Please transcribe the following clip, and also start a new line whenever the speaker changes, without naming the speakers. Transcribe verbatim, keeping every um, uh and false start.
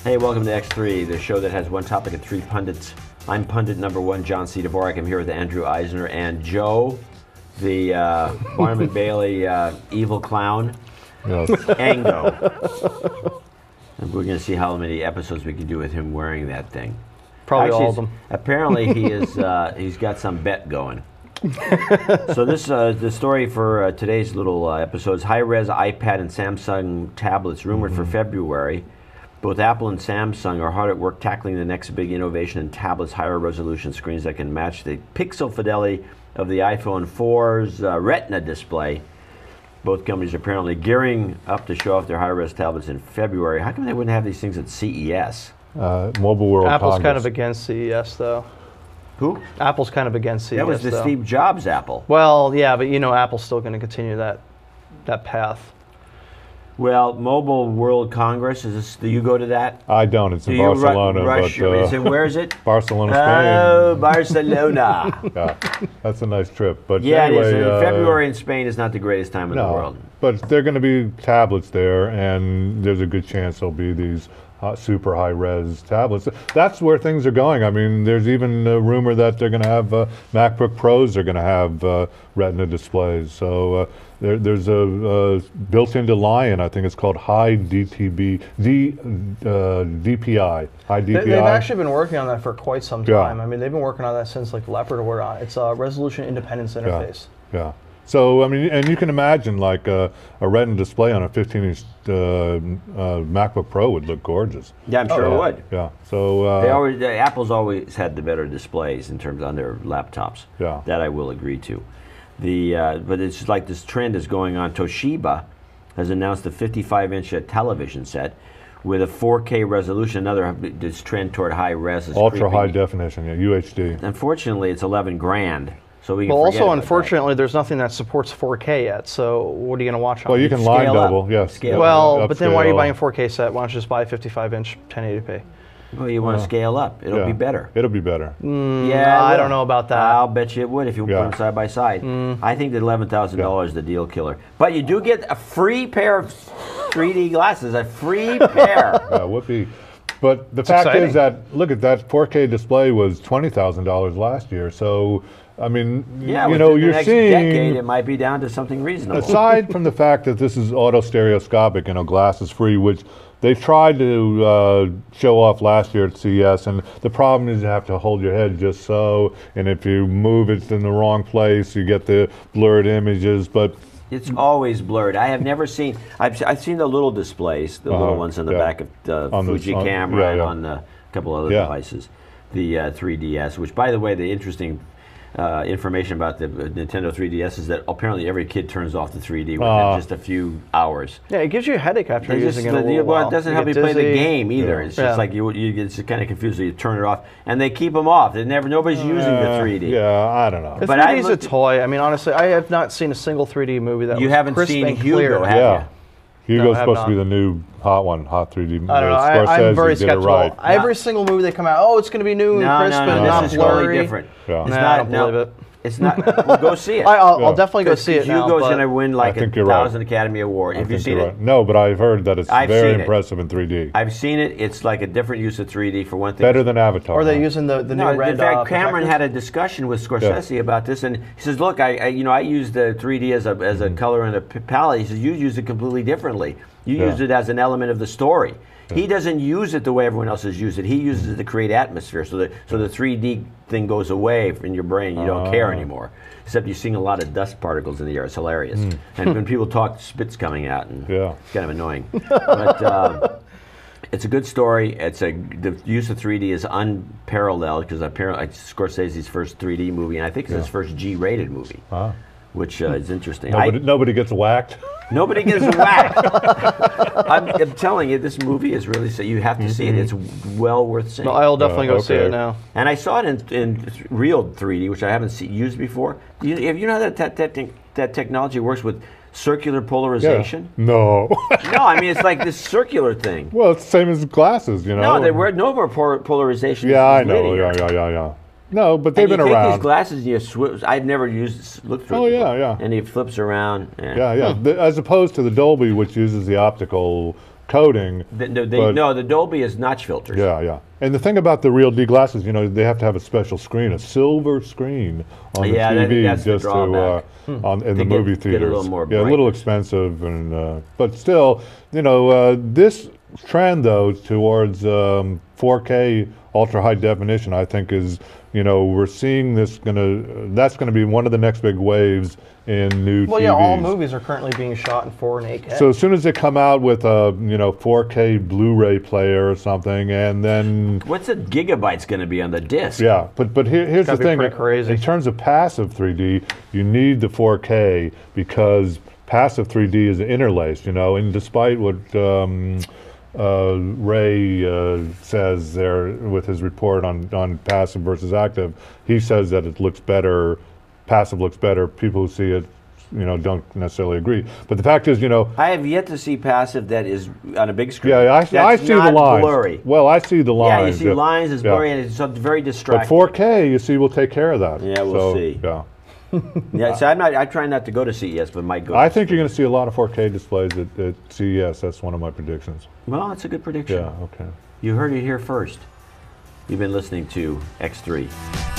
Hey, welcome to X three, the show that has one topic and three pundits. I'm pundit number one, John C. Dvorak. I'm here with Andrew Eisner and Joe, the uh, Barnum and Bailey uh, evil clown,
Yes.
Ango. And we're going to see how many episodes we can do with him wearing that thing.
Probably
Actually,
all of them.
Apparently, he is. Uh, he's got some bet going. So this uh, the story for uh, today's little uh, episode is high-res iPad and Samsung tablets rumored mm-hmm. for February. Both Apple and Samsung are hard at work tackling the next big innovation in tablets, higher resolution screens that can match the pixel fidelity of the iPhone four's uh, Retina display. Both companies are apparently gearing up to show off their high-res tablets in February. How come they wouldn't have these things at C E S?
Uh, Mobile World
Apple's
Congress.
kind of against C E S, though.
Who?
Apple's kind of against C E S,
That was the
though.
Steve Jobs Apple.
Well, yeah, but you know Apple's still going to continue that that path.
Well, Mobile World Congress, is this, do you go to that?
I don't. It's
Do
in
you ru-
Barcelona.
rush?
but, uh,
is it, where is it?
Barcelona, Spain.
Oh, Barcelona.
Yeah, that's a nice trip. But
Yeah,
anyway,
it is.
uh,
February in Spain is not the greatest time in
no,
the world.
but there are going to be tablets there, and there's a good chance there'll be these uh, super high-res tablets. That's where things are going. I mean, there's even a rumor that they're going to have uh, MacBook Pros are going to have uh, Retina displays. So uh, there, there's a uh, built into Lion. I think it's called High D T B, D, uh, D P I. High D P I.
They, they've actually been working on that for quite some
Yeah.
time. I mean, they've been working on that since like Leopard or on. It's a resolution independence interface.
Yeah. yeah. So, I mean, and you can imagine like a, a Retina display on a fifteen inch uh, uh, MacBook Pro would look gorgeous.
Yeah, I'm sure
yeah.
it would.
Yeah. So uh,
They always, uh, Apple's always had the better displays in terms on their laptops.
Yeah.
That I will agree to. The uh, but it's like this trend is going on. Toshiba has announced a fifty-five inch uh, television set with a four K resolution. Another this trend toward high res is
ultra
creeping.
high definition, yeah, U H D.
Unfortunately, it's eleven grand. So we can
Well,
forget
also,
about
unfortunately, there's nothing that supports four K yet. So what are you going to watch on?
Well, you
it?
can
Scale
line
up.
double, yes.
Scale
Well, but then why are you
upscale.
buying a four K set? Why don't you just buy a fifty-five inch ten eighty p?
that. Well, you want to scale up. It'll
Yeah.
be better.
It'll be better.
Mm,
Yeah,
I
it
don't
will.
know about that.
I'll bet you it would if you
Yeah.
put them side by side.
Mm.
I think that eleven thousand dollars is the deal killer. But you do get a free pair of three D glasses, a free pair.
Uh, whoopee. But the fact
exciting.
is that, look at that four K display was twenty thousand dollars last year. So, I mean,
Yeah,
you
within
know,
the
you're
next
seeing,
decade, it might be down to something reasonable.
aside from the fact that this is auto stereoscopic, you know, glasses free, which they tried to uh, show off last year at C E S, and the problem is you have to hold your head just so, and if you move it in the wrong place, you get the blurred images. But
It's always blurred. I have never seen. I've, I've seen the little displays, the little
Uh-huh,
ones on the
yeah.
back of the
On the-
Fuji
on-
camera
yeah,
and
yeah.
on a couple other
Yeah.
devices. The uh, three D S, which, by the way, the interesting uh, information about the uh, Nintendo three D S is that apparently every kid turns off the three D within
Ah.
just a few hours.
Yeah, it gives you a headache after
They
using
just-
it a
the-
little
well,
while.
it doesn't
You
help you
get
play the
dizzy.
game either.
Yeah.
It's
Yeah.
just like you, you get kind of confused. So you turn it off, and they keep them off. They never. Nobody's using the
uh,
three D.
yeah, I don't know.
The
But I
three D is a
looked-
toy. I mean, honestly, I have not seen a single three D movie that
You
was
haven't
crisp
seen
and
Hugo,
clear.
have
Yeah. Hugo's
No, I have
supposed to be
not.
the new hot one, hot three D.
I don't know. I, I'm very
did it
skeptical.
right.
Every single movie they come out, oh, it's going to be new and
No,
crisp
no, no.
and
This
not
is
blurry.
totally different.
Yeah.
It's
Nah,
not.
I don't
no,
believe it.
It's not. Well, go see it.
I, I'll,
Yeah.
I'll definitely go see it now.
Hugo's
but-
going to win like
I think
a
you're right.
thousand Academy Award.
I
Have you
think
seen
you're
it?
right. No, but I've heard that it's
I've
very
seen it.
impressive in three D.
I've seen it. It's like a different use of three D for one thing.
Better than Avatar.
Or they're
huh?
using the, the
No,
new red
in fact,
uh,
Cameron
protectors.
had a discussion with Scorsese about this, and he says, "Look, I, I you know, I use the three D as a as a color and a p- palette." He says, "You use it completely differently. You
Yeah.
use it as an element of the story." He doesn't use it the way everyone else has used it. He uses it to create atmosphere, so the so the three D thing goes away in your brain. You don't care
Ah.
anymore. Except you're seeing a lot of dust particles in the air. It's hilarious.
Hmm.
And when people talk, spit's coming out, and
Yeah.
it's kind of annoying. But um, it's a good story. It's a the use of three D is unparalleled because apparently it's Scorsese's first three D movie, and I think it's his first G-rated movie,
Ah.
which uh, is interesting.
Nobody,
I,
nobody gets whacked.
nobody gets whacked. I'm, I'm telling you, this movie is really so you have to see it. It's well worth seeing.
No, I'll definitely
Uh,
go see
okay.
it now.
And I saw it in, in real three D, which I haven't see, used before. Do you, have you know how that, that, that, thing- that technology works with circular polarization?
No.
No, I mean, it's like this circular thing.
Well, it's the same as glasses, you know.
No, there were no more por- polarization.
Yeah, I
is
know.
linear.
Yeah, yeah, yeah, yeah. No, but they've
And you
been
take
around.
these glasses and you sw- I've never used look through.
Oh,
it
yeah,
before.
yeah.
And it flips around.
Yeah, yeah. The- as opposed to the Dolby, which uses the optical coating.
The, the, the,
but-
no, the Dolby is notch filters.
Yeah, yeah. And the thing about the Real D glasses, you know, they have to have a special screen, a silver screen on
Yeah,
the
I
T V
think that's the
just to
drawback.
uh, on in
To
the
get-
movie
get a
theaters.
little more
yeah, a little
brightness.
expensive, and uh, but still, you know, uh, this trend though towards um, four K ultra high definition, I think is, you know, we're seeing this gonna. That's going to be one of the next big waves in new
Well,
T Vs.
yeah, all movies are currently being shot in four and eight K.
So as soon as they come out with a you know four K Blu-ray player or something, and then
What's the gigabytes going to be on the disc?
yeah, but but here, here's the
Gotta be
thing.
pretty crazy.
In terms of passive three D, you need the four K because passive three D is interlaced. You know, and despite what um, uh, Ray uh, says there with his report on on passive versus active, he says that it looks better. Passive looks better. People who see it, you know, don't necessarily agree. But the fact is, you know,
I have yet to see passive that is on a big screen.
yeah, I,
That's
I see the
not
lines.
blurry.
Well, I see the
Yeah, you
lines.
see lines, it's
yeah.
blurry, and it's so- very distracting.
But four K, you see, will take care of that.
Yeah, we'll
So,
see.
Yeah.
Yeah, so I'm not. I try not to go to C E S, but might go.
I
to
think you're going to see a lot of four K displays at, at C E S. That's one of my predictions.
Well, that's a good prediction.
Yeah, okay.
You heard it here first. You've been listening to X three.